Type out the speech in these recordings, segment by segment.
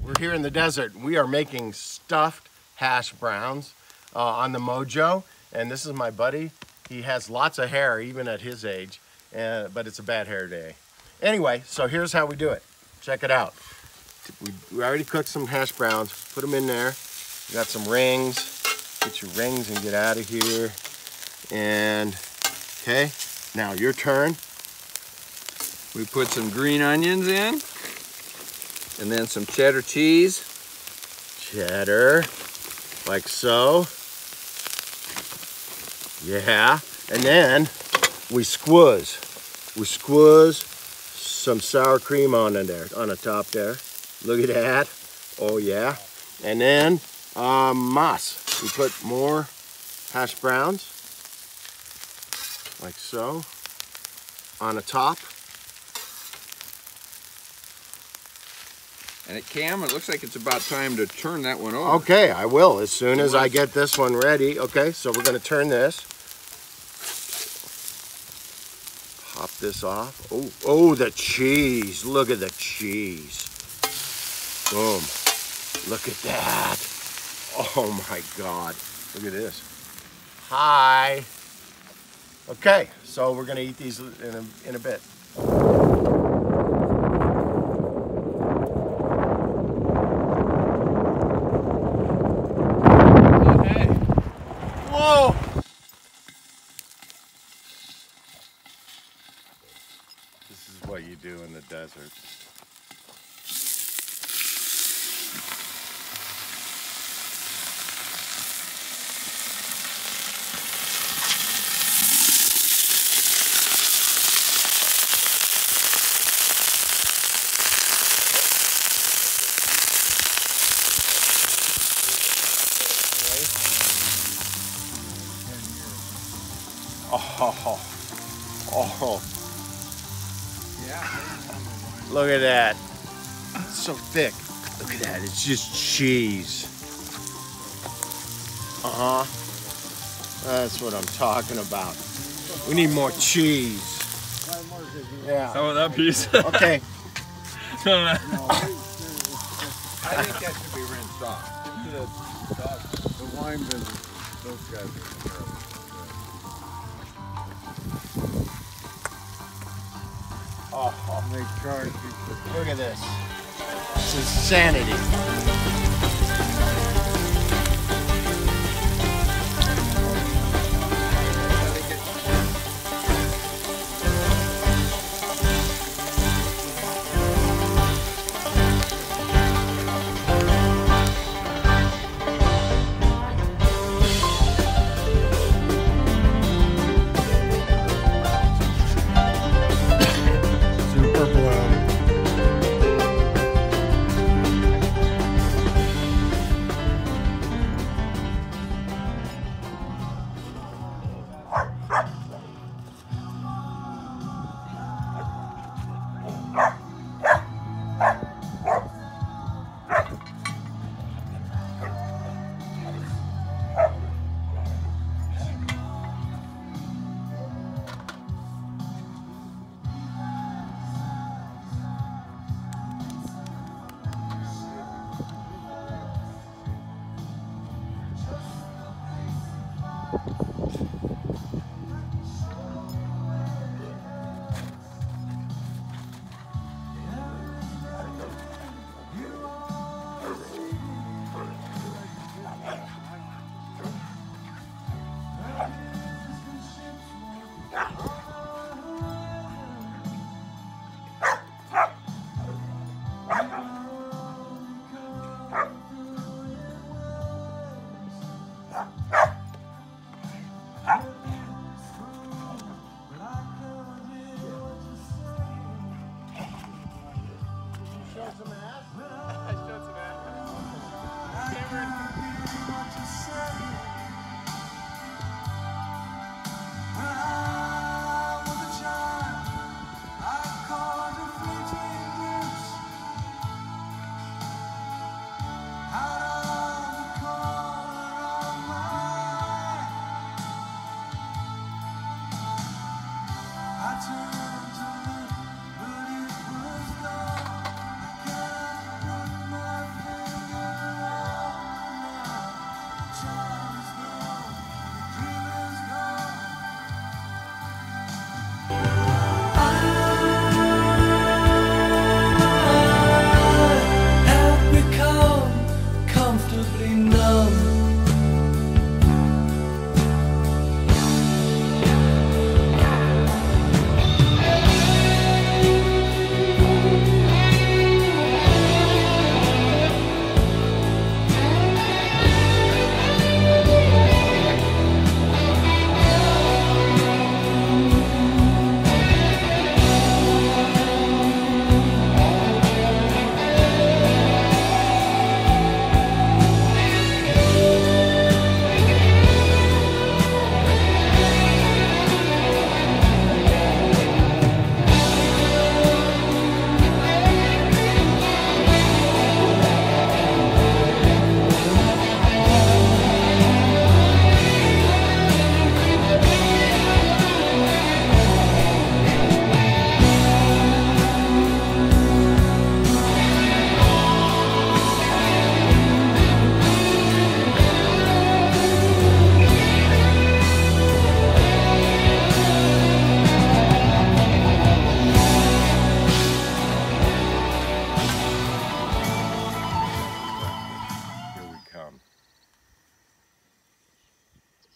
We're here in the desert. We are making stuffed hash browns on the Mojoe. And this is my buddy. He has lots of hair, even at his age, but it's a bad hair day. Anyway, so here's how we do it. Check it out. We already cooked some hash browns. Put them in there. We got some rings. Get your rings and get out of here. And, okay, now your turn. We put some green onions in. And then some cheddar cheese. Cheddar, like so. Yeah, and then we squoze. We squoze some sour cream on there, on the top there. Look at that. Oh yeah. And then mas. We put more hash browns, like so, on the top. And Cam, it looks like it's about time to turn that one over. Okay, I will as soon as I get this one ready. Okay, so we're gonna turn this. Pop this off. Oh, oh, the cheese. Look at the cheese. Boom. Look at that. Oh my God. Look at this. Hi. Okay, so we're gonna eat these in a bit. This is what you do in the desert. Oh, oh. Yeah. Look at that. It's so thick. Look at that. It's just cheese. Uh-huh. That's what I'm talking about. We need more cheese. Yeah. Some of that piece. Okay. I think that should be rinsed off. The wine business, those guys are terrible. Oh, They charge people. look at this. This is insanity.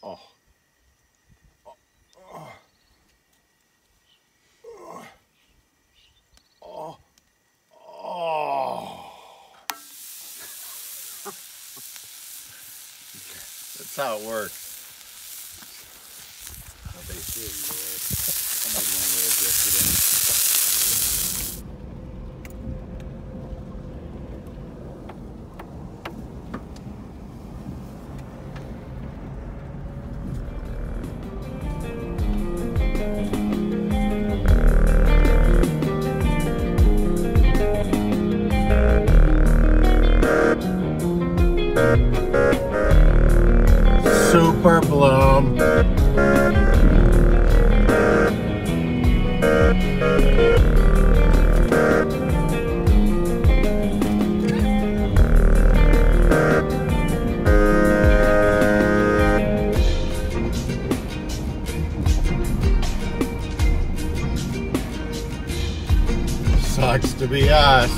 Oh. Oh. Oh. That's how it works. How they should, I made one of those yesterday. Super bloom. Sucks to be us.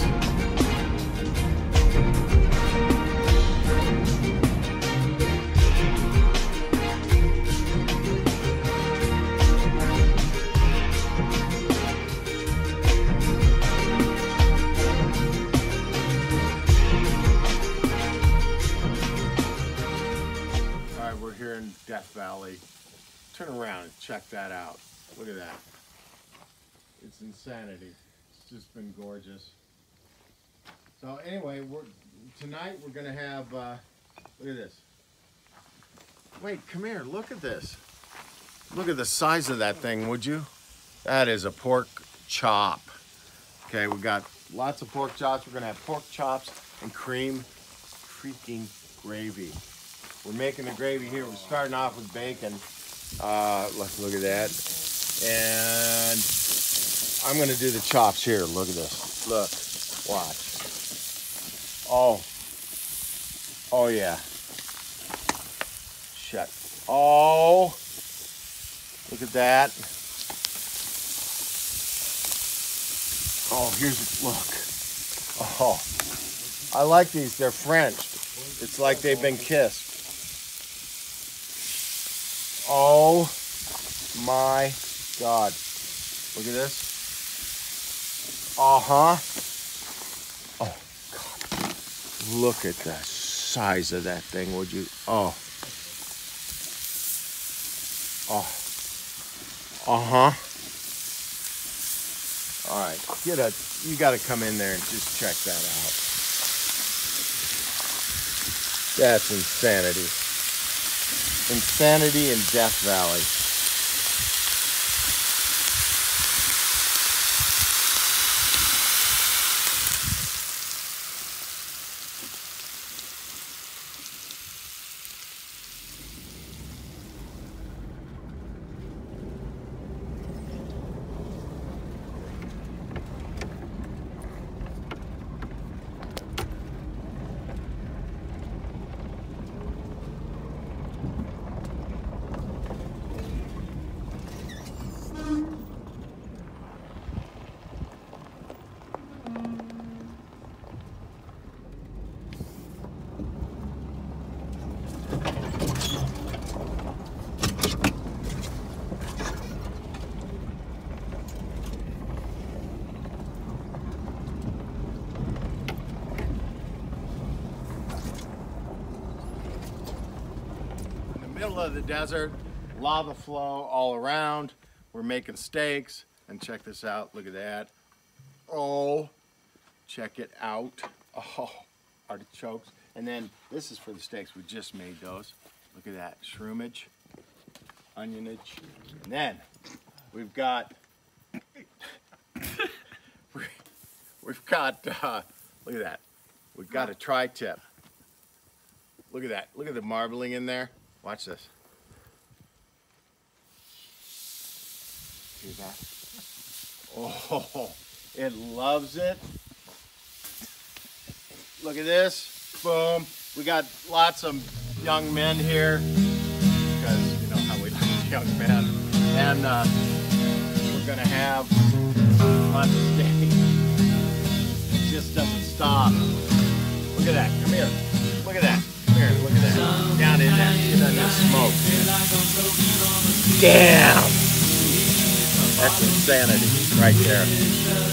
We're here in Death Valley. Turn around and check that out. Look at that. It's insanity. It's just been gorgeous. So anyway, tonight we're gonna have, look at this. Wait, come here, look at this. Look at the size of that thing, would you? That is a pork chop. Okay, we got lots of pork chops. We're gonna have pork chops and cream freaking gravy. We're making the gravy here. We're starting off with bacon. Look at that. And I'm gonna do the chops here. Look at this. Look, watch. Oh yeah. Shut. Oh, look at that. Oh, look. Oh, I like these. They're French. It's like they've been kissed. Oh my God. Look at this. Uh-huh. Oh God. Look at the size of that thing, would you? Oh. Oh. Uh-huh. All right. You gotta come in there and just check that out. That's insanity. Insanity in Death Valley. Middle of the desert, lava flow all around. We're making steaks, and check this out. Look at that. Oh, check it out. Oh, artichokes. And then this is for the steaks. We just made those. Look at that. Shroomage, onionage. And then we've got look at that. We've got a tri-tip. Look at that. Look at the marbling in there. Watch this. See that? Oh, it loves it. Look at this. Boom. We got lots of young men here because you know how we like young men. And we're going to have lots of steak. It just doesn't stop. Look at that. Come here. Look at that. Look Here, look at that. Down in there. Get that new smoke. Damn! That's insanity right there.